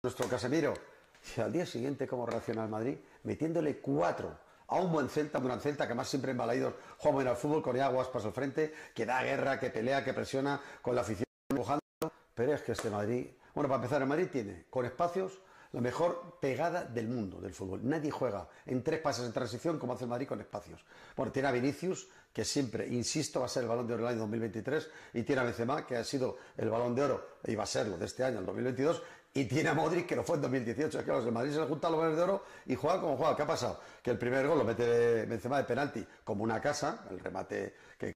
nuestro Casemiro. Y al día siguiente, ¿cómo reacciona el Madrid? Metiéndole 4 a un buen Celta, que más siempre embalaídos juega bien al fútbol, con aguas pasa al frente, que da guerra, que pelea, que presiona, con la afición empujando. Pero es que este Madrid, bueno, para empezar, el Madrid tiene, con espacios, la mejor pegada del mundo del fútbol. Nadie juega en 3 pases en transición como hace el Madrid con espacios. Bueno, tiene a Vinicius, que siempre, insisto, va a ser el Balón de Oro del año 2023, y tiene a Benzema, que ha sido el Balón de Oro, y va a serlo de este año, el 2022, y tiene a Modric, que lo fue en 2018. Es que el Madrid se le juntan los balones de oro y juega como juega. ¿Qué ha pasado? Que el primer gol lo mete Benzema de penalti como una casa, el remate que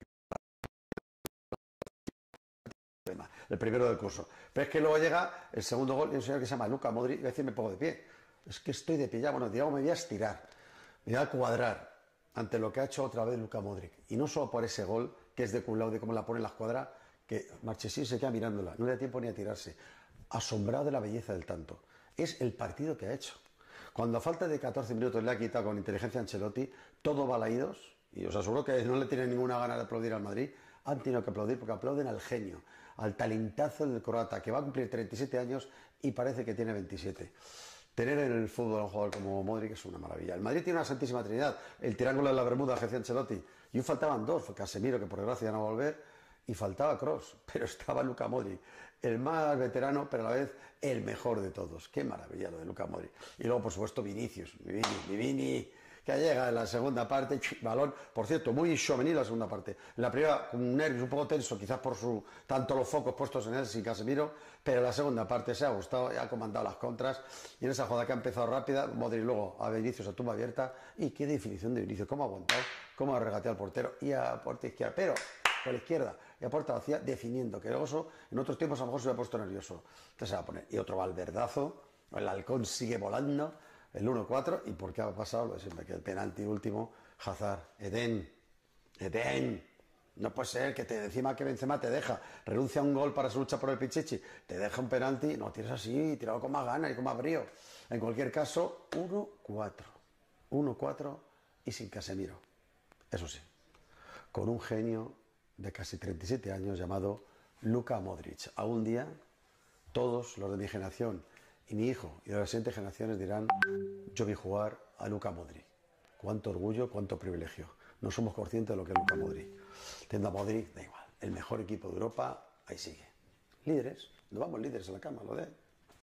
el primero del curso. Pero es que luego llega el segundo gol y un señor que se llama Luka Modric, y va a decir, me pongo de pie. Es que estoy de pie ya, bueno, digamos, me voy a estirar, me voy a cuadrar ante lo que ha hecho otra vez Luka Modric. Y no solo por ese gol, que es de culado, de cómo la pone en la escuadra, que Marchesín se queda mirándola, no le da tiempo ni a tirarse, asombrado de la belleza del tanto. Es el partido que ha hecho. Cuando a falta de 14 minutos le ha quitado con inteligencia a Ancelotti, todo balaídos, y os aseguro que no le tienen ninguna gana de aplaudir al Madrid, han tenido que aplaudir porque aplauden al genio, al talentazo del croata, que va a cumplir 37 años y parece que tiene 27. Tener en el fútbol a un jugador como Modric es una maravilla. El Madrid tiene una santísima trinidad, el triángulo de la Bermuda, que hacía Ancelotti, y faltaban 2, fue Casemiro, que por desgracia ya no va a volver, y faltaba Kroos, pero estaba Luka Modric, el más veterano, pero a la vez el mejor de todos. Qué maravilla lo de Luka Modric. Y luego, por supuesto, Vinicius, mi Vini, que llega en la segunda parte, balón, por cierto, muy juvenil la segunda parte. En la primera, con un nervios un poco tenso, quizás por tanto los focos puestos en él sin Casemiro, pero en la segunda parte se ha gustado, ha comandado las contras, y en esa jugada que ha empezado rápida, Modric luego a Vinicius a tumba abierta, y qué definición de Vinicius, cómo ha aguantado, cómo ha regateado al portero y a puerta izquierda, pero por la izquierda y a puerta vacía definiendo, que luego eso, en otros tiempos a lo mejor se hubiera puesto nervioso. Entonces se va a poner, y otro Valverdazo, el halcón sigue volando, el 1-4, y por qué ha pasado lo de siempre, que el penalti último, Hazard, Eden, no puede ser que encima que Benzema te deja, renuncia a un gol para su lucha por el Pichichi, te deja un penalti, no, tires así, tirado con más ganas y con más brío. En cualquier caso, 1-4 y sin Casemiro, eso sí, con un genio de casi 37 años llamado Luka Modric. A un día, todos los de mi generación y mi hijo y de las siguientes generaciones dirán, yo vi jugar a Luka Modric. Cuánto orgullo, cuánto privilegio. No somos conscientes de lo que es Luka Modric. Teniendo a Modric, da igual. El mejor equipo de Europa, ahí sigue. Líderes, nos vamos líderes a la cama, lo de